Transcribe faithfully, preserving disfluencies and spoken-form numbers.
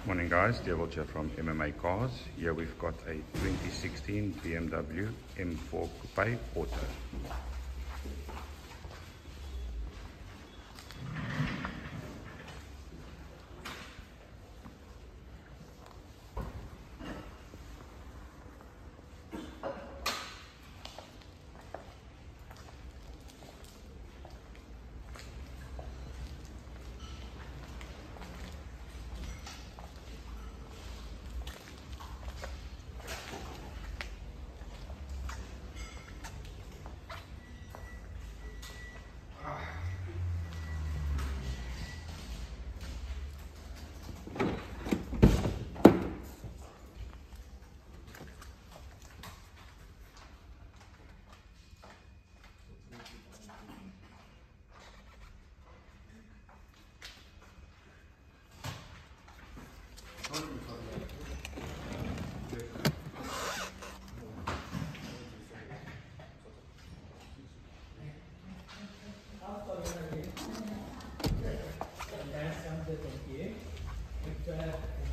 Morning guys, Devil here from M M A Cars. Here we've got a twenty sixteen B M W M four Coupe Auto. Thank you.